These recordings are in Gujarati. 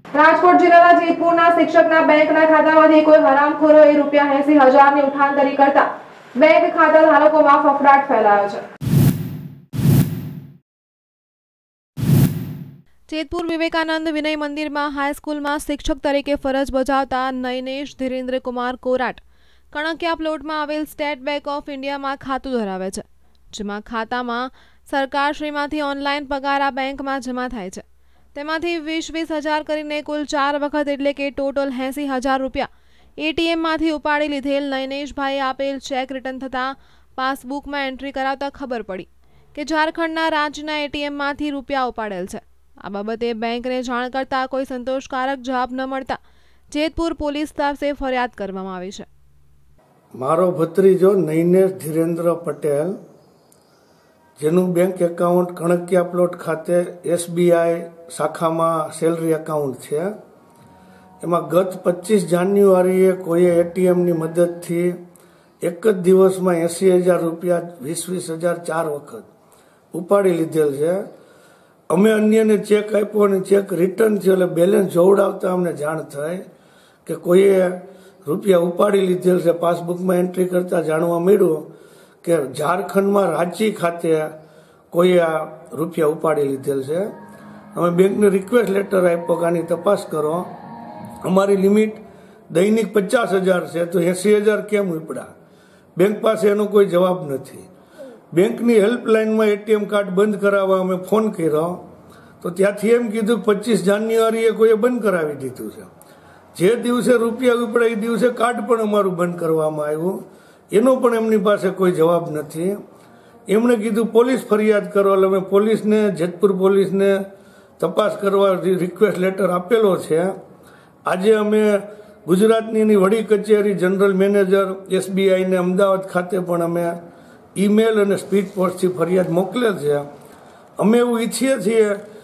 રાજકોટ જિલ્લાના જેતપુરના શિક્ષકના બેંકના ખાતામાંથી કોઈ હરામખોરોએ ₹80,000ની ઉઠાંતરી કરતા બેંક ખાતા ધારકોમાં ફફડાટ ફેલાયો છે। જેતપુર વિવેકાનંદ વિનય મંદિરમાં હાઈસ્કૂલમાં શિક્ષક તરીકે ફરજ બજાવતા નયનેશ ધીરેન્દ્રકુમાર કોરાટ કણકિયા પ્લોટમાં આવેલ સ્ટેટ બેંક ઓફ ઇન્ડિયામાં ખાતું ધરાવે છે, જેમાં ખાતામાં સરકારશ્રીમાંથી ઓનલાઈન પગાર આ બેંકમાં જમા થાય છે। તેમાંથી 20,000 કરીને કુલ 4 વખત એટલે કે ટોટલ ₹80,000 એટીએમમાંથી ઉપાડી લીધેલ નયનેશભાઈએ આપેલ ચેક રિટર્ન થતાં પાસબુકમાં એન્ટ્રી કરાવતા ખબર પડી કે ઝારખંડના રાજ્યના એટીએમમાંથી રૂપિયા ઉપાડેલ છે। આ બાબતે બેંકને જાણ કરતા કોઈ સંતોષકારક જવાબ ન મળતા જેતપુર પોલીસ પાસે ફરિયાદ કરવામાં આવી છે। મારો ભત્રીજો નયનેશ ધીરેન્દ્ર પટેલ, જેનું બેંક એકાઉન્ટ કણકિયા પ્લોટ ખાતે SBI શાખામાં સેલરી એકાઉન્ટ છે, એમાં ગત 25 જાન્યુઆરીએ કોઈએ એટીએમની મદદથી એક જ દિવસમાં ₹80,000 20,000 4 વખત ઉપાડી લીધેલ છે। અમે અન્યને ચેક આપ્યો અને ચેક રિટર્ન છે એટલે બેલેન્સ જોવડાવતા અમને જાણ થઈ કે કોઈએ રૂપિયા ઉપાડી લીધેલ છે। પાસબુકમાં એન્ટ્રી કરતા જાણવા મળ્યું કે ઝારખંડમાં રાંચી ખાતે કોઈએ આ રૂપિયા ઉપાડી લીધેલ છે। અમે બેંકને રિક્વેસ્ટ લેટર આપ્યો કે આની તપાસ કરો, અમારી લિમિટ દૈનિક 50,000 છે તો 80,000 કેમ ઉપડ્યા? બેંક પાસે એનો કોઈ જવાબ નથી। બેંકની હેલ્પલાઇનમાં એટીએમ કાર્ડ બંધ કરાવવા અમે ફોન કર્યો તો ત્યાંથી એમ કીધું 25 જાન્યુઆરીએ કોઈએ બંધ કરાવી દીધું છે। જે દિવસે રૂપિયા ઉપડ્યા એ દિવસે કાર્ડ પણ અમારું બંધ કરવામાં આવ્યું, એનો પણ એમની પાસે કોઈ જવાબ નથી। એમણે કીધું પોલીસ ફરિયાદ કરો, એટલે અમે પોલીસને, જેતપુર પોલીસને તપાસ કરવા રિક્વેસ્ટ લેટર આપેલો છે। આજે અમે ગુજરાતની એની વડી કચેરી જનરલ મેનેજર SBIને અમદાવાદ ખાતે પણ અમે ઈમેલ અને સ્પીડ પોસ્ટથી ફરિયાદ મોકલેલ છે। અમે એવું ઈચ્છીએ છીએ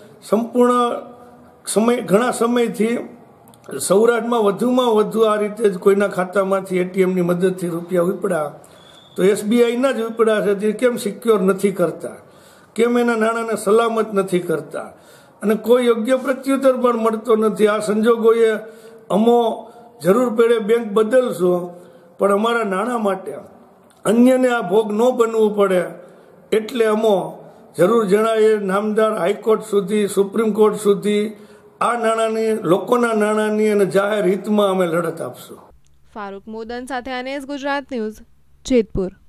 સંપૂર્ણ ઘણા સમયથી સૌરાષ્ટ્રમાં વધુમાં વધુ આ રીતે જ કોઈના ખાતામાંથી એટીએમની મદદથી રૂપિયા ઉપડ્યા તો SBIના જ ઉપડ્યા છે, તે કેમ સિક્યોર નથી કરતા, કેમ એના નાણાંને સલામત નથી કરતા અને કોઈ યોગ્ય પ્રત્યુત્તર પણ મળતો નથી। આ સંજોગોએ અમો જરૂર પડે બેંક બદલશું, પણ અમારા નાણાં માટે અન્યને આ ભોગ ન બનવું પડે એટલે અમો જરૂર જણાય નામદાર હાઈકોર્ટ સુધી, સુપ્રીમ કોર્ટ સુધી આ નાણાંની, લોકોના નાણાંની અને જાહેર હિતમાં અમે લડત આપશું। ફારૂક મોદન સાથે અનેસ ગુજરાત ન્યૂઝ, જેતપુર।